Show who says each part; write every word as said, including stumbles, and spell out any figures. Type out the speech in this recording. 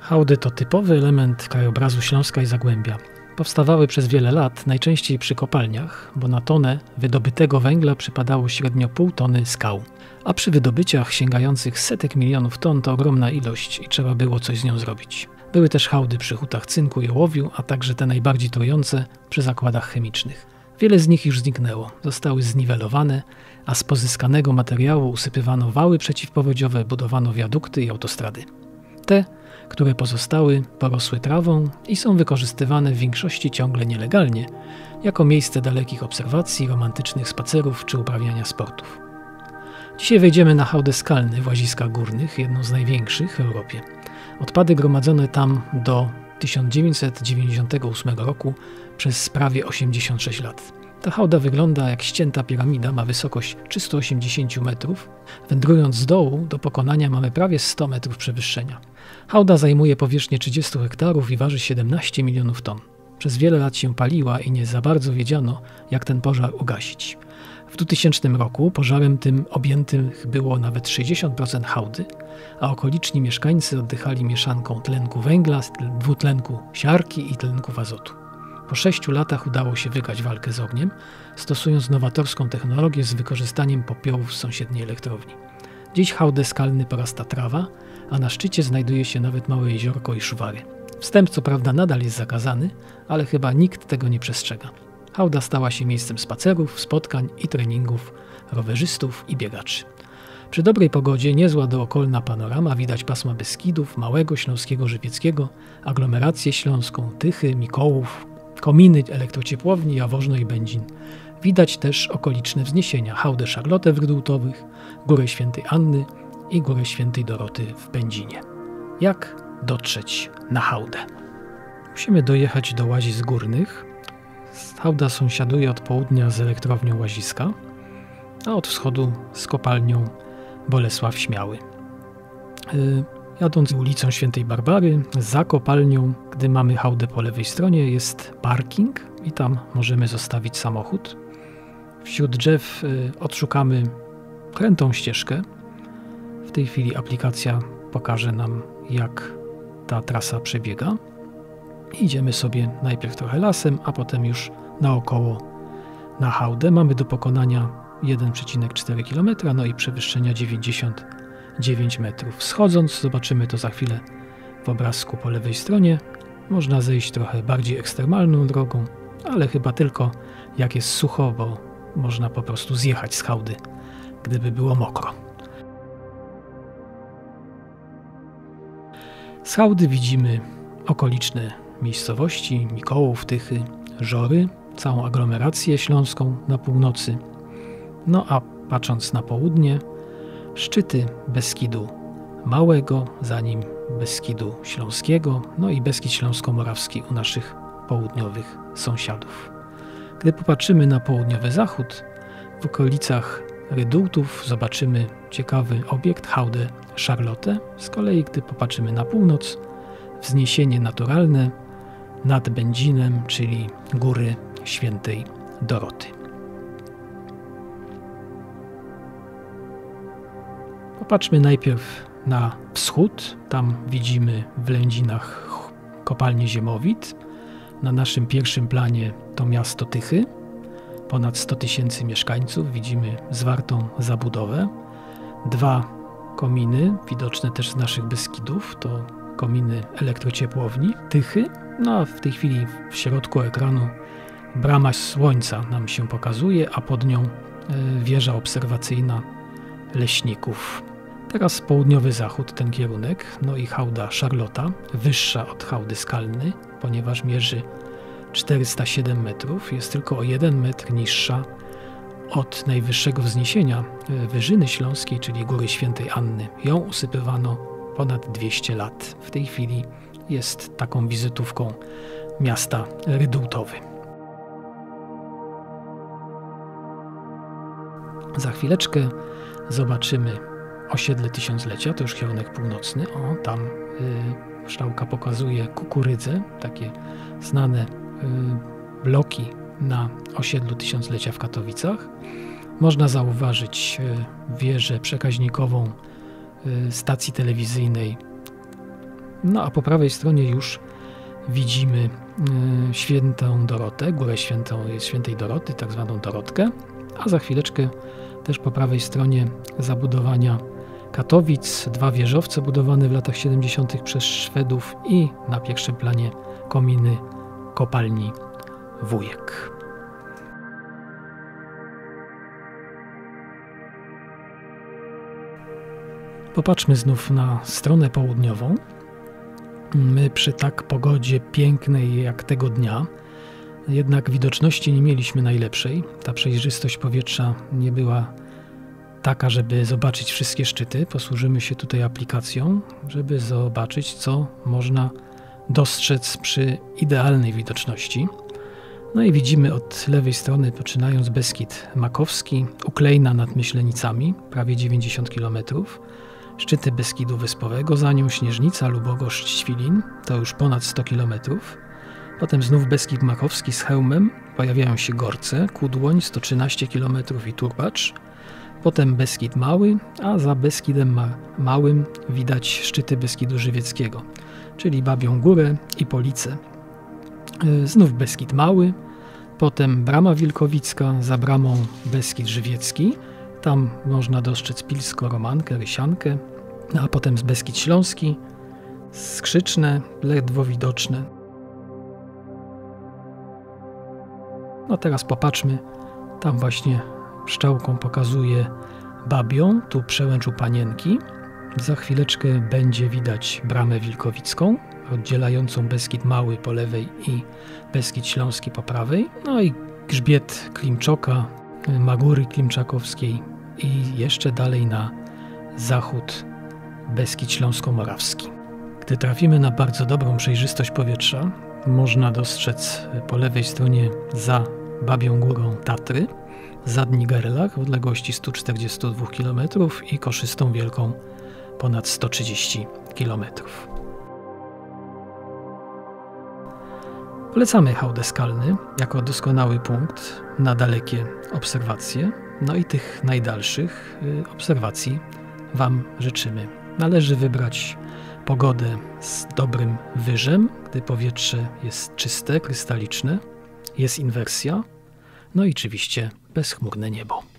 Speaker 1: Hałdy to typowy element krajobrazu Śląska i Zagłębia. Powstawały przez wiele lat, najczęściej przy kopalniach, bo na tonę wydobytego węgla przypadało średnio pół tony skał. A przy wydobyciach sięgających setek milionów ton to ogromna ilość i trzeba było coś z nią zrobić. Były też hałdy przy hutach cynku i ołowiu, a także te najbardziej trujące przy zakładach chemicznych. Wiele z nich już zniknęło, zostały zniwelowane, a z pozyskanego materiału usypywano wały przeciwpowodziowe, budowano wiadukty i autostrady. Te, które pozostały, porosły trawą i są wykorzystywane w większości ciągle nielegalnie, jako miejsce dalekich obserwacji, romantycznych spacerów czy uprawiania sportów. Dzisiaj wejdziemy na hałdę skalny w Łaziskach Górnych, jedną z największych w Europie. Odpady gromadzono tam do tysiąc dziewięćset dziewięćdziesiątego ósmego roku przez prawie osiemdziesiąt sześć lat. Ta hałda wygląda jak ścięta piramida, ma wysokość trzysta osiemdziesiąt metrów. Wędrując z dołu do pokonania mamy prawie sto metrów przewyższenia. Hałda zajmuje powierzchnię trzydzieści hektarów i waży siedemnaście milionów ton. Przez wiele lat się paliła i nie za bardzo wiedziano, jak ten pożar ugasić. W dwutysięcznym roku pożarem tym objętych było nawet sześćdziesiąt procent hałdy, a okoliczni mieszkańcy oddychali mieszanką tlenku węgla, dwutlenku siarki i tlenków azotu. Po sześciu latach udało się wygrać walkę z ogniem, stosując nowatorską technologię z wykorzystaniem popiołów z sąsiedniej elektrowni. Dziś hałdę skalny porasta trawa, a na szczycie znajduje się nawet małe jeziorko i szuwary. Wstęp co prawda nadal jest zakazany, ale chyba nikt tego nie przestrzega. Hałda stała się miejscem spacerów, spotkań i treningów rowerzystów i biegaczy. Przy dobrej pogodzie niezła dookolna panorama, widać pasma Beskidów, Małego Śląskiego Żywieckiego, aglomerację śląską, Tychy, Mikołów, kominy elektrociepłowni, Jaworzno i Będzin. Widać też okoliczne wzniesienia, hałdę Szarlotę w Rydułtowych, Górę Świętej Anny i Górę Świętej Doroty w Będzinie. Jak dotrzeć na hałdę? Musimy dojechać do Łazisk Górnych. Hałda sąsiaduje od południa z elektrownią Łaziska, a od wschodu z kopalnią Bolesław Śmiały. Yy, jadąc ulicą Świętej Barbary, za kopalnią, gdy mamy hałdę po lewej stronie, jest parking i tam możemy zostawić samochód. Wśród drzew yy, odszukamy krętą ścieżkę. W tej chwili aplikacja pokaże nam, jak ta trasa przebiega. Idziemy sobie najpierw trochę lasem, a potem już naokoło na hałdę. Mamy do pokonania jeden przecinek cztery kilometra, no i przewyższenia dziewięćdziesiąt dziewięć metrów. Schodząc, zobaczymy to za chwilę w obrazku po lewej stronie. Można zejść trochę bardziej ekstremalną drogą, ale chyba tylko jak jest sucho, bo można po prostu zjechać z hałdy, gdyby było mokro. Z hałdy widzimy okoliczne miejscowości, Mikołów, Tychy, Żory, całą aglomerację śląską na północy. No a patrząc na południe, szczyty Beskidu Małego, za nim Beskidu Śląskiego, no i Beskid Śląsko-Morawski u naszych południowych sąsiadów. Gdy popatrzymy na południowy zachód, w okolicach Rydułtów zobaczymy ciekawy obiekt, hałdę Szarlotę. Z kolei gdy popatrzymy na północ, wzniesienie naturalne nad Będzinem, czyli Góry Świętej Doroty. Popatrzmy najpierw na wschód. Tam widzimy w Lędzinach kopalnię Ziemowit. Na naszym pierwszym planie to miasto Tychy. Ponad sto tysięcy mieszkańców. Widzimy zwartą zabudowę. Dwa kominy, widoczne też z naszych Beskidów, to kominy elektrociepłowni Tychy. No a w tej chwili w środku ekranu brama Słońca nam się pokazuje, a pod nią wieża obserwacyjna leśników. Teraz południowy zachód, ten kierunek, no i hałda Szarlota, wyższa od hałdy skalnej, ponieważ mierzy czterysta siedem metrów, jest tylko o jeden metr niższa od najwyższego wzniesienia Wyżyny Śląskiej, czyli Góry Świętej Anny. Ją usypywano ponad dwieście lat. W tej chwili jest taką wizytówką miasta Rydułtowy. Za chwileczkę zobaczymy osiedle Tysiąclecia, to już kierunek północny. O, tam y, strzałka pokazuje Kukurydzę, takie znane y, bloki na osiedlu Tysiąclecia w Katowicach. Można zauważyć y, wieżę przekaźnikową y, stacji telewizyjnej No a po prawej stronie już widzimy y, Świętą Dorotę, Górę Świętą, Świętej Doroty, tak zwaną Dorotkę, a za chwileczkę też po prawej stronie zabudowania Katowic, dwa wieżowce budowane w latach siedemdziesiątych przez Szwedów i na pierwszym planie kominy kopalni Wujek. Popatrzmy znów na stronę południową. My przy tak pogodzie pięknej jak tego dnia, jednak widoczności nie mieliśmy najlepszej. Ta przejrzystość powietrza nie była taka, żeby zobaczyć wszystkie szczyty. Posłużymy się tutaj aplikacją, żeby zobaczyć, co można dostrzec przy idealnej widoczności. No i widzimy od lewej strony, poczynając Beskid Makowski, Uklejna nad Myślenicami, prawie dziewięćdziesiąt kilometrów. Szczyty Beskidu Wyspowego, za nią Śnieżnica, Lubogoszcz, Świlin, to już ponad sto kilometrów. Potem znów Beskid Makowski z Chełmem, pojawiają się Gorce, Kudłoń, sto trzynaście kilometrów i Turbacz. Potem Beskid Mały, a za Beskidem Ma- Małym widać szczyty Beskidu Żywieckiego, czyli Babią Górę i Police. Yy, znów Beskid Mały, potem Brama Wilkowicka, za Bramą Beskid Żywiecki. Tam można dostrzec Pilsko, Romankę, Rysiankę, a potem z Beskid Śląski, Skrzyczne, ledwo widoczne. No teraz popatrzmy, tam właśnie strzałką pokazuje Babią, tu Przełęcz Panienki. Za chwileczkę będzie widać Bramę Wilkowicką, oddzielającą Beskid Mały po lewej i Beskid Śląski po prawej. No i grzbiet Klimczoka, Magóry Klimczakowskiej i jeszcze dalej na zachód Beskid Śląsko-Morawski. Gdy trafimy na bardzo dobrą przejrzystość powietrza, można dostrzec po lewej stronie za Babią Górą Tatry, za Dnigerlach w odległości sto czterdzieści dwa kilometrów i Koszystą Wielką ponad sto trzydzieści kilometrów. Polecamy hałdę skalny jako doskonały punkt na dalekie obserwacje, no i tych najdalszych obserwacji Wam życzymy. Należy wybrać pogodę z dobrym wyżem, gdy powietrze jest czyste, krystaliczne, jest inwersja, no i oczywiście bezchmurne niebo.